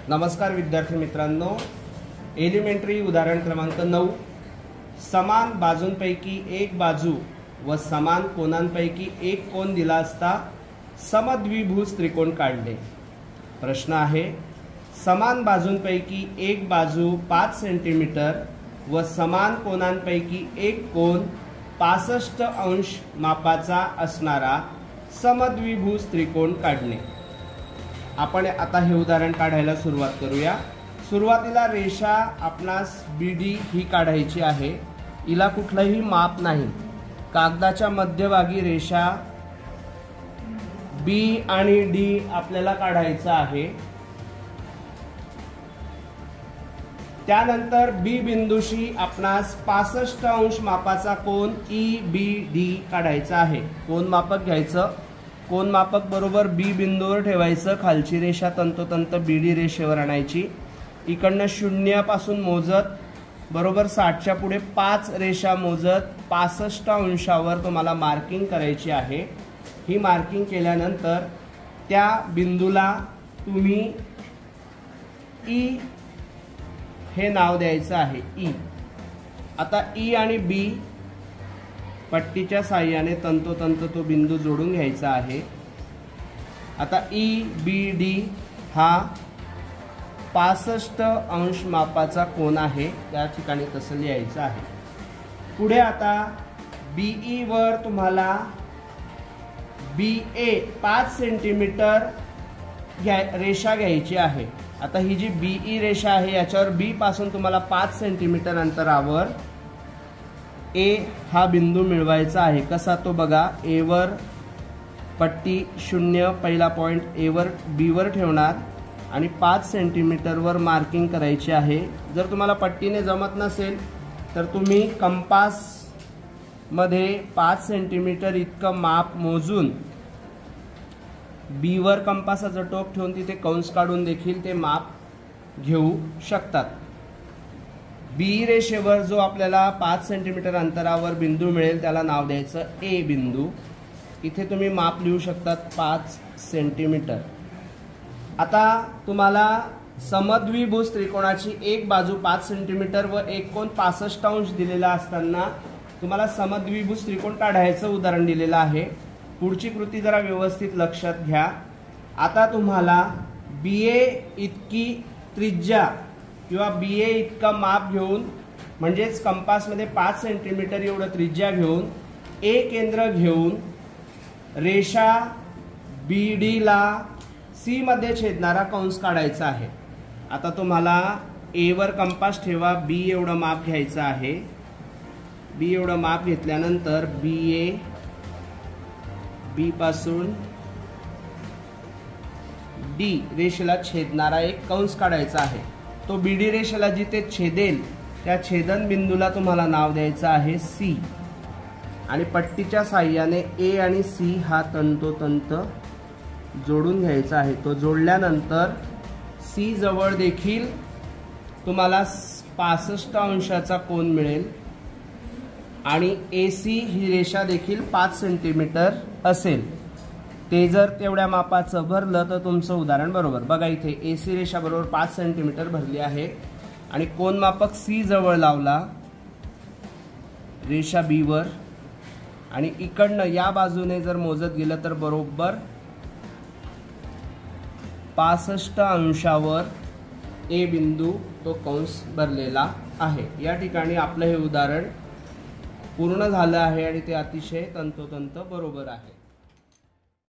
नमस्कार विद्यार्थी मित्रांनो, एलिमेंटरी उदाहरण क्रमांक 9। समान बाजूंपैकी एक बाजू व समान कोनांपैकी एक कोन दिला असता समद्विभुज त्रिकोण काढले। प्रश्न आहे, समान बाजूंपैकी एक बाजू 5 सेंटीमीटर व समान कोनांपैकी एक कोन 65 अंश मापाचा असणारा समद्विभुज त्रिकोण काढणे। आपण आता हे उदाहरण काढायला सुरुवात करूया। सुरुवातीला रेषा आपणास BD ही काढायची आहे। हिला कुठलंही माप नाही। कागदाच्या मध्यभागी रेषा B आणि D आपल्याला काढायचा आहे। त्यानंतर B बिंदूशी आपणास 65 अंश मापाचा कोन EBD काढायचा आहे। कोन मापक घ्यायचं, कोन मापक बरोबर B बिंदूवर ठेवायचं, खालची रेषा तंतोतंत BD रेषेवर आणायची। इकडनं 0 पासून मोजत बरोबर 60च्या पुढे 5 रेषा मोजत 65 अंशावर तुम्हाला मार्किंग करायची आहे। ही मार्किंग केल्यानंतर त्या बिंदूला तुम्ही E हे नाव द्यायचं आहे, E। आता E आणि B पट्टीच्या साहाय्याने तंतोतंत तो बिंदू जोडून घ्यायचा आहे। आता EBD हा 65 अंश मापाचा कोन आहे, त्या ठिकाणी तसं लिहायचं आहे। पुढे आता BE वर तुम्हाला BA 5 सेंटीमीटर रेषा घ्यायची आहे। आता ही जी BE रेषा आहे याच्यावर B पासून तुम्हाला 5 सेंटीमीटर अंतरावर A हा बिंदू मिळवायचा आहे। कसा तो बघा, A वर पट्टी 0 पहिला पॉइंट A वर B वर ठेवणार आणि 5 सेंटीमीटर वर मार्किंग करायची आहे। जर तुम्हाला पट्टीने जमत नसेल तर तुम्ही कंपास मध्ये 5 सेंटीमीटर इतकं माप मोजून B वर कंपासाचं टोक ठेवून तिथे कंस काढून देखील ते माप घेऊ शकतात। B रेषेवर जो आपल्याला 5 सेंटीमीटर अंतरावर बिंदू मिळेल त्याला नाव द्यायचं A बिंदू। इथे तुम्ही माप लिहू शकतात 5 सेंटीमीटर। आता तुम्हाला समद्विभुज त्रिकोणाची एक बाजू 5 सेंटीमीटर व एक कोन 65 अंश दिलेला असताना तुम्हाला समद्विभुज त्रिकोण काढायचं उदाहरण दिलेलं आहे। पुढची कृती जरा व्यवस्थित लक्षात घ्या। आता तुम्हाला BA इतकी त्रिज्या किंवा BA इतका माप घेऊन म्हणजेच कंपास मध्ये 5 सेंटीमीटर एवढं त्रिज्या घेऊन A केंद्र घेऊन रेषा BD ला C मध्ये छेदणारा कंस काढायचा आहे। आता तुम्हाला A वर कंपास ठेवा, B एवढं माप घ्यायचं आहे। B एवढं माप घेतल्यानंतर BA B पासून D रेषेला छेदणारा एक कंस काढायचा आहे। तो BD रेषेला जिथे छेदेल त्या छेदन बिंदूला तुम्हाला नाव द्यायचं आहे C आणि पट्टीच्या साहाय्याने A आणि C हा तंतोतंत जोडून घ्यायचा आहे। तो जोडल्यानंतर C जवळ देखील तुम्हाला 65 अंशाचा कोन मिळेल आणि AC ही रेषा देखील 5 सेंटीमीटर असेल। ते जर तेवढ्या मापाचं भरलं तर तुमचं उदाहरण बरोबर। बघा इथे AC रेषा बरोबर 5 सेंटीमीटर भरली आहे आणि कोन मापक C जवळ लावला रेषा B वर आणि इकडनं या बाजूने जर मोजत गेलं तर बरोबर 65 अंशावर A बिंदू तो कंस भरलेला आहे। या ठिकाणी आपलं हे उदाहरण पूर्ण झालं आहे आणि ते अतिशय तंतोतंत बरोबर आहे।